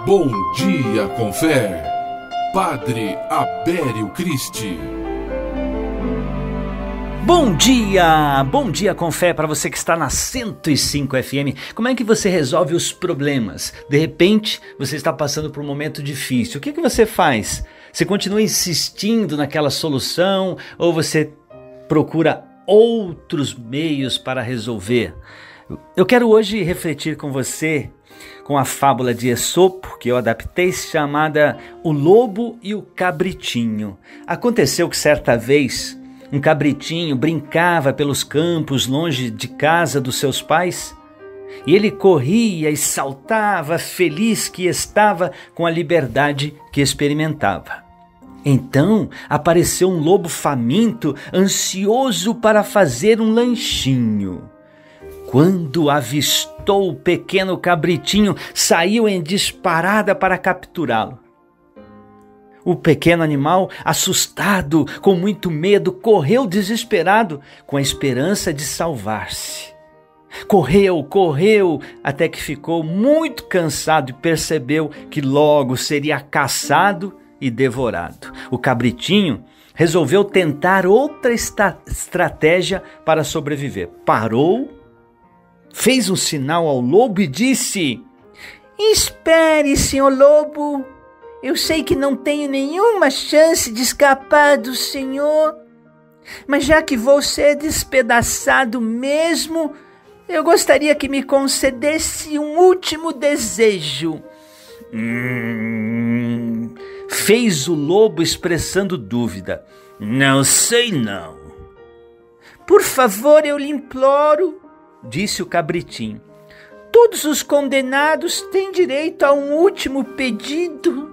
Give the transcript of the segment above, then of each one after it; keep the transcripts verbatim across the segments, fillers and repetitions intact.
Bom dia com fé, Padre Abério Cristi. Bom dia, bom dia com fé para você que está na cento e cinco F M. Como é que você resolve os problemas? De repente, você está passando por um momento difícil. O que que você faz? Você continua insistindo naquela solução ou você procura outros meios para resolver? Eu quero hoje refletir com você com a fábula de Esopo, que eu adaptei, chamada O Lobo e o Cabritinho. Aconteceu que certa vez um cabritinho brincava pelos campos longe de casa dos seus pais e ele corria e saltava, feliz que estava com a liberdade que experimentava. Então apareceu um lobo faminto, ansioso para fazer um lanchinho. Quando avistou o pequeno cabritinho, saiu em disparada para capturá-lo. O pequeno animal, assustado, com muito medo, correu desesperado, com a esperança de salvar-se. Correu, correu, até que ficou muito cansado e percebeu que logo seria caçado e devorado. O cabritinho resolveu tentar outra esta- estratégia para sobreviver. Parou, fez um sinal ao lobo e disse: "Espere, senhor lobo. Eu sei que não tenho nenhuma chance de escapar do senhor, mas já que vou ser despedaçado mesmo, eu gostaria que me concedesse um último desejo." Hum, fez o lobo expressando dúvida. "Não sei não." "Por favor, eu lhe imploro", disse o cabritinho. "Todos os condenados têm direito a um último pedido."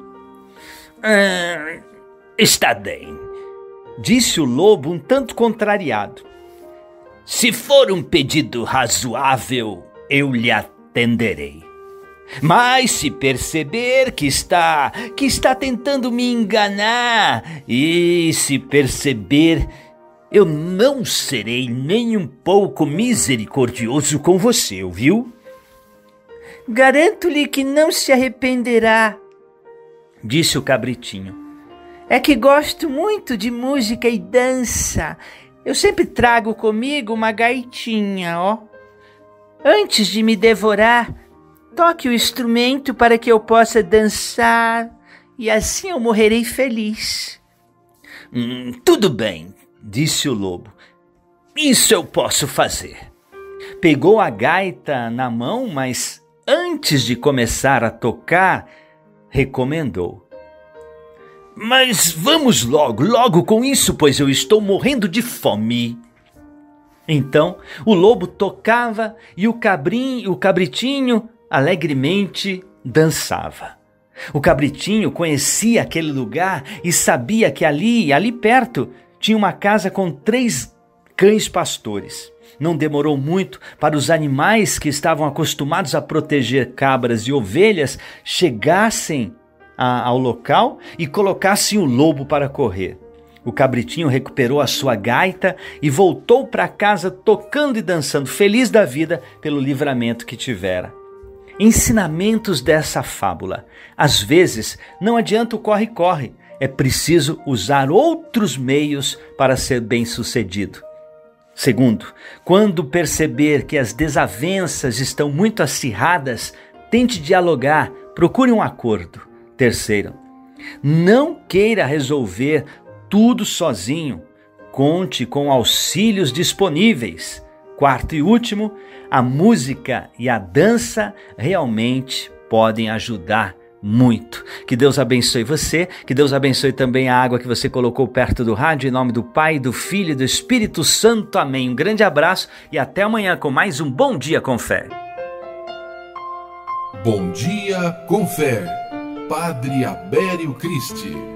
Ah, está bem", disse o lobo um tanto contrariado. "Se for um pedido razoável, eu lhe atenderei. Mas se perceber que está, que está tentando me enganar, e se perceber, eu não serei nem um pouco misericordioso com você, ouviu?" "Garanto-lhe que não se arrependerá", disse o cabritinho. "É que gosto muito de música e dança. Eu sempre trago comigo uma gaitinha, ó. Antes de me devorar, toque o instrumento para que eu possa dançar, e assim eu morrerei feliz." Hum, tudo bem", disse o lobo. "Isso eu posso fazer." Pegou a gaita na mão, mas antes de começar a tocar, recomendou: "Mas vamos logo, logo com isso, pois eu estou morrendo de fome." Então o lobo tocava e o cabrinho, o cabritinho alegremente dançava. O cabritinho conhecia aquele lugar e sabia que ali, ali perto, tinha uma casa com três cães pastores. Não demorou muito para os animais que estavam acostumados a proteger cabras e ovelhas chegassem a, ao local e colocassem o lobo para correr. O cabritinho recuperou a sua gaita e voltou para casa tocando e dançando, feliz da vida pelo livramento que tivera. Ensinamentos dessa fábula. Às vezes não adianta o corre-corre, é preciso usar outros meios para ser bem-sucedido. Segundo, quando perceber que as desavenças estão muito acirradas, tente dialogar, procure um acordo. Terceiro, não queira resolver tudo sozinho, conte com auxílios disponíveis. Quarto e último, a música e a dança realmente podem ajudar muito. Que Deus abençoe você, que Deus abençoe também a água que você colocou perto do rádio, em nome do Pai, do Filho e do Espírito Santo. Amém. Um grande abraço e até amanhã com mais um Bom Dia com Fé. Bom dia com fé, Padre Abério Cristi.